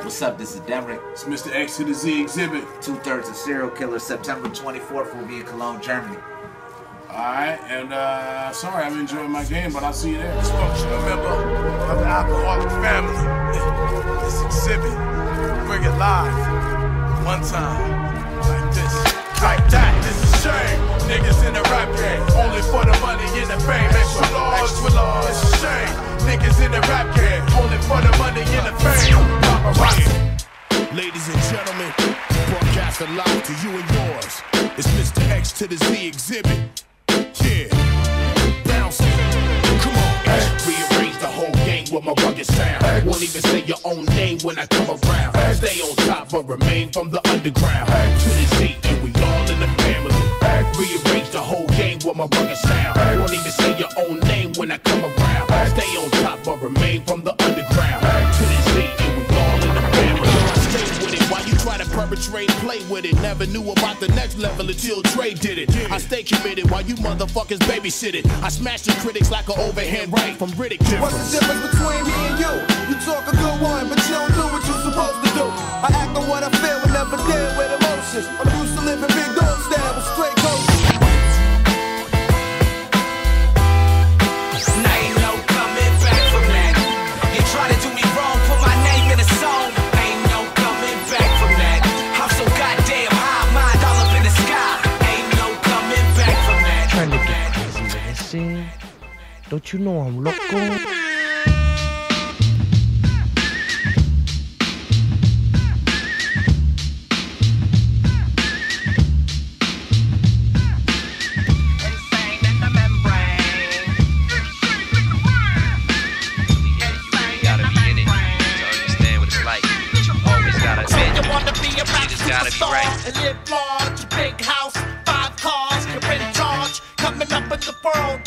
What's up? This is Derek. It's Mr. X to the Z Exhibit. 2/3 of Serial Killer. September 24th will be in Cologne, Germany. Alright, and sorry I'm enjoying my game, but I'll see you there. Dysfunctional member of the alcoholic family. This exhibit, bring it live. One time, like this, like that. This is shame. Niggas in the rap game, only for the money and the fame. Extra large. This is shame. Niggas in the rap game, only for the money and the fame. Ladies and gentlemen, broadcast live to you and yours. It's Mr. X to the Z Exhibit. Yeah, bounce it. Come on, rearrange the whole game with my rugged sound. Won't even say your own name when I come around. Stay on top but remain from the underground. To the Z and we all in the family. Rearrange the whole game with my rugged sound. Won't even say your own name when I come around. Stay on top but remain from the underground. To the Z and we all in the family. Stay with it while you try to perpetrate, play with it. Never knew about the next level until Dre did it. I stay committed while you motherfuckers babysit it. I smash the critics like an overhand right from Riddick. What's the difference between me and you? You talk a good one, but you don't do what you're supposed to do. I act on what I feel and never deal with emotions. I'm used to living big dog style with straight coats. Don't you know I'm loco? Gotta be right. And live large, big house, 5 cars, you're in charge. Coming up in the world,